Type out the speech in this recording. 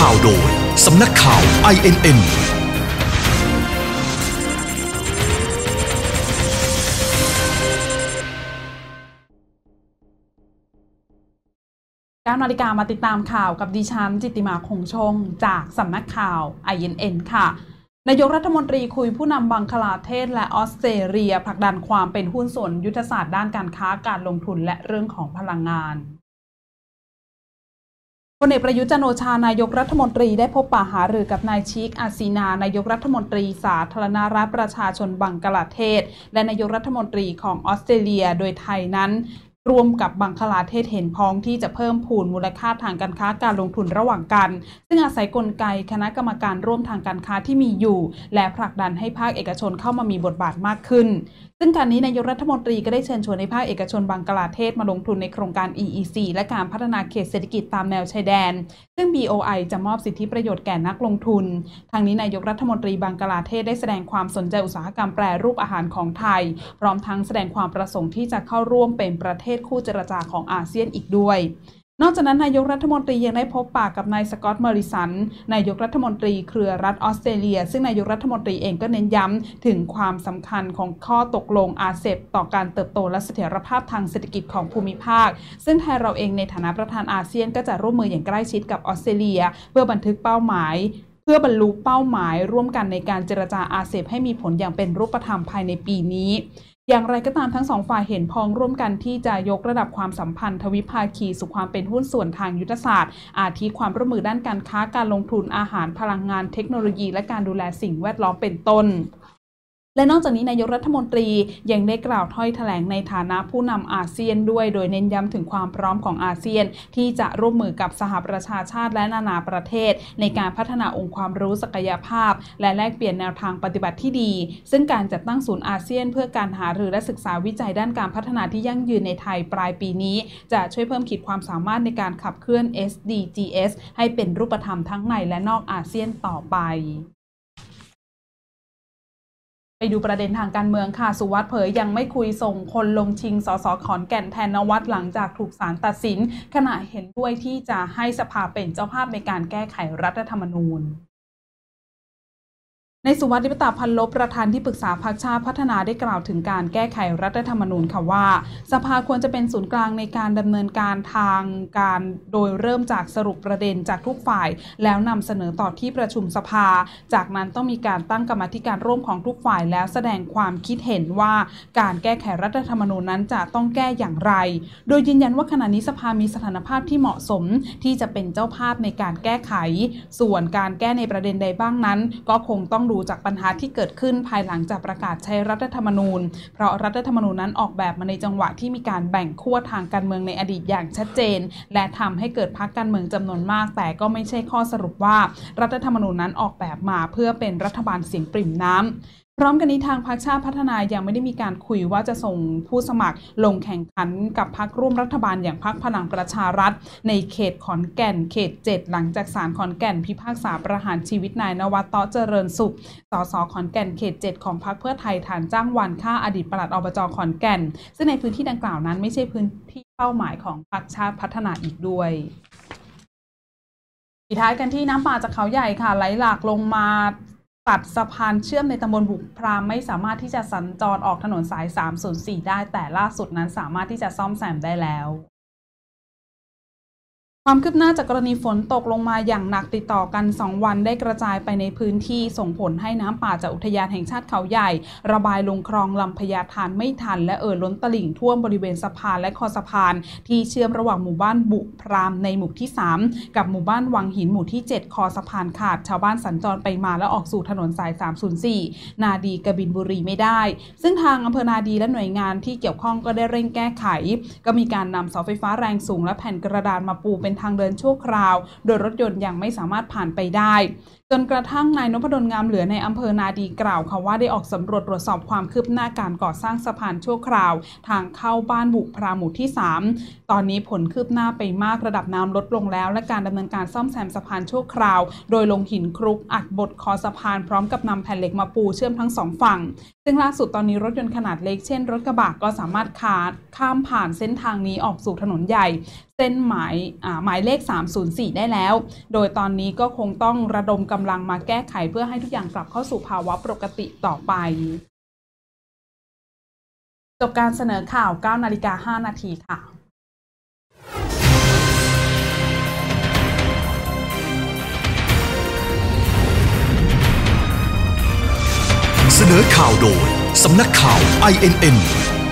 าวโดยสำนักข่าว INN 9 นาฬิกามาติดตามข่าวกับดิฉันจิตติมาคงชงจากสำนักข่าว INN ค่ะนายกรัฐมนตรีคุยผู้นำบังคลาเทศและออสเตรเลียผลักดันความเป็นหุ้นส่วนยุทธศาสตร์ด้านการค้าการลงทุนและเรื่องของพลังงานพลเอกประยุทธ์จันทร์โอชานายกรัฐมนตรีได้พบปะหารือกับนายชีคอาซีนานายกรัฐมนตรีสาธารณรัฐประชาชนบังคลาเทศและนายกรัฐมนตรีของออสเตรเลียโดยไทยนั้นร่วมกับบังคลาเทศเห็นพ้องที่จะเพิ่มพูนมูลค่าทางการค้าการลงทุนระหว่างกันซึ่งอาศัยกลไกคณะกรรมการร่วมทางการค้าที่มีอยู่และผลักดันให้ภาคเอกชนเข้ามามีบทบาทมากขึ้นซึ่งการนี้นายกรัฐมนตรีก็ได้เชิญชวนให้ภาคเอกชนบังคลาเทศมาลงทุนในโครงการ EEC และการพัฒนาเขตเศรษฐกิจตามแนวชายแดนซึ่ง BOI จะมอบสิทธิประโยชน์แก่นักลงทุนทางนี้นายกรัฐมนตรีบังคลาเทศได้แสดงความสนใจอุตสาหกรรมแปรรูปอาหารของไทยพร้อมทั้งแสดงความประสงค์ที่จะเข้าร่วมเป็นประเทศคู่เจรจาของอาเซียนอีกด้วยนอกจากนั้นนายกรัฐมนตรียังได้พบปะกับนายสกอตต์ มอริสันนายกรัฐมนตรีเครือรัฐออสเตรเลียซึ่งนายกรัฐมนตรีเองก็เน้นย้ำถึงความสำคัญของข้อตกลงอาเซปต่อการเติบโตและเสถียรภาพทางเศรษฐกิจของภูมิภาคซึ่งไทยเราเองในฐานะประธานอาเซียนก็จะร่วมมืออย่างใกล้ชิดกับออสเตรเลียเพื่อบรรลุเป้าหมายร่วมกันในการเจรจาอาเซปให้มีผลอย่างเป็นรูปธรรมภายในปีนี้อย่างไรก็ตามทั้งสองฝ่ายเห็นพ้องร่วมกันที่จะยกระดับความสัมพันธ์ทวิภาคีสู่ความเป็นหุ้นส่วนทางยุทธศาสตร์อาทิความร่วมมือด้านการค้าการลงทุนอาหารพลังงานเทคโนโลยีและการดูแลสิ่งแวดล้อมเป็นต้นและนอกจากนี้นายกรัฐมนตรียังได้กล่าวถ้อยแถลงในฐานะผู้นำอาเซียนด้วยโดยเน้นย้ำถึงความพร้อมของอาเซียนที่จะร่วมมือกับสหประชาชาติและนานาประเทศในการพัฒนาองค์ความรู้ศักยภาพและแลกเปลี่ยนแนวทางปฏิบัติที่ดีซึ่งการจัดตั้งศูนย์อาเซียนเพื่อการหารือและศึกษาวิจัยด้านการพัฒนาที่ยั่งยืนในไทยปลายปีนี้จะช่วยเพิ่มขีดความสามารถในการขับเคลื่อน SDGs ให้เป็นรูปธรรมทั้งในและนอกอาเซียนต่อไปไปดูประเด็นทางการเมืองค่ะสุวัสดิ์เผยยังไม่คุยส่งคนลงชิงสสขอนแก่นแทนนวัดหลังจากถูกศาลตัดสินขณะเห็นด้วยที่จะให้สภาเป็นเจ้าภาพในการแก้ไขรัฐธรรมนูญในสุวัสดิ์ ลิปตาพันลบประธานที่ปรึกษาพรรคชาติพัฒนาได้กล่าวถึงการแก้ไขรัฐธรรมนูญค่ะว่าสภาควรจะเป็นศูนย์กลางในการดำเนินการทางการโดยเริ่มจากสรุปประเด็นจากทุกฝ่ายแล้วนำเสนอต่อที่ประชุมสภาจากนั้นต้องมีการตั้งกรรมาธิการร่วมของทุกฝ่ายแล้วแสดงความคิดเห็นว่าการแก้ไขรัฐธรรมนูญนั้นจะต้องแก้อย่างไรโดยยืนยันว่าขณะนี้สภามีสถานภาพที่เหมาะสมที่จะเป็นเจ้าภาพในการแก้ไขส่วนการแก้ในประเด็นใดบ้างนั้นก็คงต้องดูจากปัญหาที่เกิดขึ้นภายหลังจากประกาศใช้รัฐธรรมนูญเพราะรัฐธรรมนูญนั้นออกแบบมาในจังหวะที่มีการแบ่งขั้วทางการเมืองในอดีตอย่างชัดเจนและทำให้เกิดพรรคการเมืองจำนวนมากแต่ก็ไม่ใช่ข้อสรุปว่ารัฐธรรมนูญนั้นออกแบบมาเพื่อเป็นรัฐบาลเสียงปริ่มน้ำพร้อมกันนี้ทางพรรคชาติพัฒนายังไม่ได้มีการคุยว่าจะส่งผู้สมัครลงแข่งขันกับพรรคร่วมรัฐบาลอย่างพรรคพลังประชารัฐในเขตขอนแก่นเขต 7หลังจากศาลขอนแก่นพิพากษาประหารชีวิตนายนวัด เตาะเจริญสุขสสขอนแก่นเขต 7ของพรรคเพื่อไทยฐานจ้างวานฆ่าอดีตปลัดอบจขอนแก่นซึ่งในพื้นที่ดังกล่าวนั้นไม่ใช่พื้นที่เป้าหมายของพรรคชาติพัฒนาอีกด้วยปิดท้ายกันที่น้ำป่าจากเขาใหญ่ค่ะไหลหลากลงมาตัดสะพานเชื่อมในตำบลบุพรามไม่สามารถที่จะสัญจรออกถนนสาย304ได้แต่ล่าสุดนั้นสามารถที่จะซ่อมแซมได้แล้วความคืบหน้าจากกรณีฝนตกลงมาอย่างหนักติดต่อกัน2วันได้กระจายไปในพื้นที่ส่งผลให้น้ำป่าจากอุทยานแห่งชาติเขาใหญ่ระบายลงคลองลำพญาทานไม่ทันและล้นตลิ่งท่วมบริเวณสะพานและคอสะพานที่เชื่อมระหว่างหมู่บ้านบุพรามในหมู่ที่3กับหมู่บ้านวังหินหมู่ที่7คอสะพานขาดชาวบ้านสัญจรไปมาและออกสู่ถนนสาย304นาดีกบินบุรีไม่ได้ซึ่งทางอำเภอนาดีและหน่วยงานที่เกี่ยวข้องก็ได้เร่งแก้ไขก็มีการนำเสาไฟฟ้าแรงสูงและแผ่นกระดานมาปูเป็นทางเดินชั่วคราวโดยรถยนต์ยังไม่สามารถผ่านไปได้จนกระทั่งนายนพดลงามเหลือในอำเภอนาดีกล่าวค่ะว่าได้ออกสำรวจตรวจสอบความคืบหน้าการก่อสร้างสะพานชั่วคราวทางเข้าบ้านบุพรามหมู่ที่3ตอนนี้ผลคืบหน้าไปมากระดับน้ำลดลงแล้วและการดำเนินการซ่อมแซมสะพานชั่วคราวโดยลงหินคลุกอัดบดคอสะพานพร้อมกับนำแผ่นเหล็กมาปูเชื่อมทั้ง2ฝั่งซึ่งล่าสุดตอนนี้รถยนต์ขนาดเล็กเช่นรถกระบะก็สามารถข้ามผ่านเส้นทางนี้ออกสู่ถนนใหญ่เส้นหมายเลข304ได้แล้วโดยตอนนี้ก็คงต้องระดมกำลังมาแก้ไขเพื่อให้ทุกอย่างกลับเข้าสู่ภาวะปกติต่อไปจบการเสนอข่าว 9:05 นาทีค่ะเสนอข่าวโดยสำนักข่าว INN